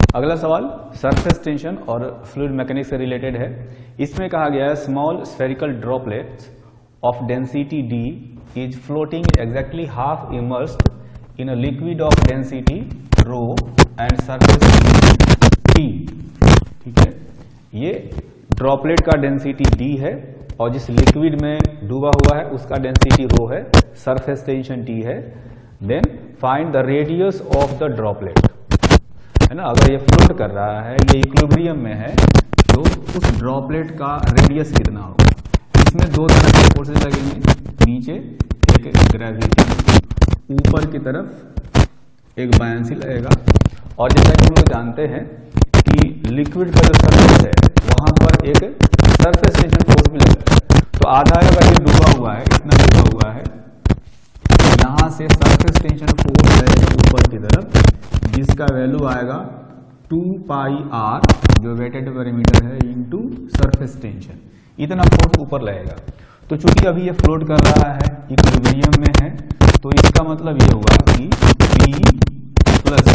अगला सवाल surface tension और फ्लूइड मैकेनिक्स से रिलेटेड है। इसमें कहा गया है small spherical droplets of density D is floating exactly half immersed in a liquid of density ρ and surface T। ठीक है, ये ड्रॉपलेट का डेंसिटी D है और जिस लिक्विड में डूबा हुआ है उसका डेंसिटी ρ है, सरफेस टेंशन T है। Then find the radius of the droplet, है ना। अगर ये फ्लोट कर रहा है, ये इक्विलिब्रियम में है, तो उस ड्रॉपलेट का रेडियस कितना होगा। इसमें दो तरह के फोर्सेस लगेंगे, नीचे एक ग्रेविटी, ऊपर की तरफ एक बायंसी लगेगा। और जैसा कि हम लोग जानते हैं कि लिक्विड का जो सरफेस है वहां पर एक सरफेस टेंशन फोर्स भी लगता है। तो आधा अगर ये डूबा हुआ है, इतना डूबा हुआ है, यहां से सरफेस टेंशन फोर्स लगेगा ऊपर की तरफ, जिसका वैल्यू आएगा 2 पाई r, जो वेटेड पेरीमीटर है, इनटू सरफेस टेंशन। इतना फोर्स ऊपर लगेगा। तो चूंकि अभी ये फ्लोट कर रहा है, इक्विलिब्रियम में है, तो इसका मतलब ये हुआ कि P plus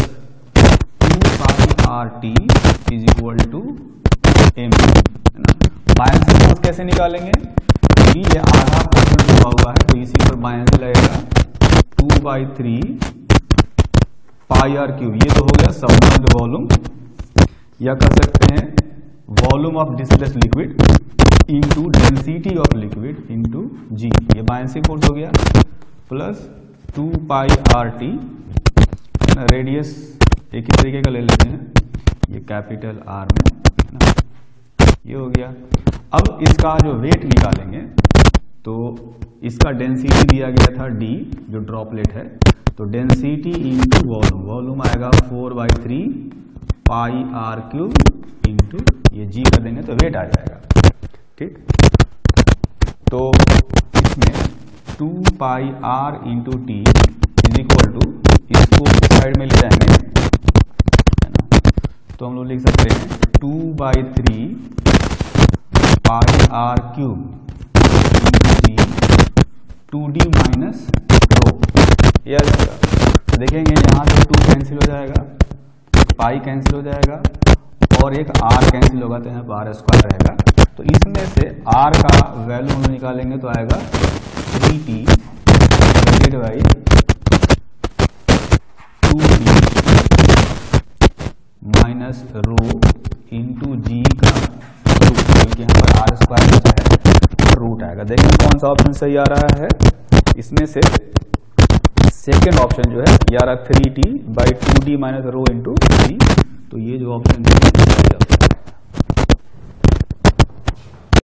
2 pi RT is equal to m, है ना। बायंसी फोर्स कैसे निकालेंगे कि ये आधा पोर्शन डूबा हुआ है, तो इसी पर बायंसी लगेगा 2/3 पाई r क्यूब। ये तो हो गया सबमर्ज्ड वॉल्यूम, या कर सकते हैं volume of displaced liquid into density of liquid into G। ये बायंसी फोर्स हो गया, प्लस 2 पाई RT, रेडियस एक ही तरीके का ले लेते हैं, ये कैपिटल R में, है ना। ये हो गया। अब इसका जो वेट निकालेंगे, तो इसका डेंसिटी दिया गया था D, जो ड्रॉपलेट है, तो डेंसिटी इंटू वॉल्यूम, वॉल्यूम आएगा 4/3 पाई r क्यूब इंटू ये G कर देंगे तो वेट आ जाएगा। ठीक, तो इसमें 2 pi r into T is equal to, इसको साइड में ले जाएंगे, है ना, तो हम लोग लिख सकते हैं 2/3 pi r cube into G 2D minus rho. ये आ जाएगा। देखेंगे यहाँ से 2 कैंसिल हो जाएगा, पाई कैंसिल हो जाएगा, और एक r कैंसिल होगा, तो यहाँ पर r स्क्वायर रहेगा। तो इसमें से r का वैल्यू हम निकालेंगे तो आएगा 3T divided by 2D minus rho into G का रूट, क्योंकि यहाँ पर r स्क्वायर बचा है, रूट आएगा। देखेंगे कौन सा ऑप्शन सही आ रहा है। इसमें से सेकेंड ऑप्शन जो है ये आ रहा 3T by 2D minus rho into G, तो ये जो ऑप्शन है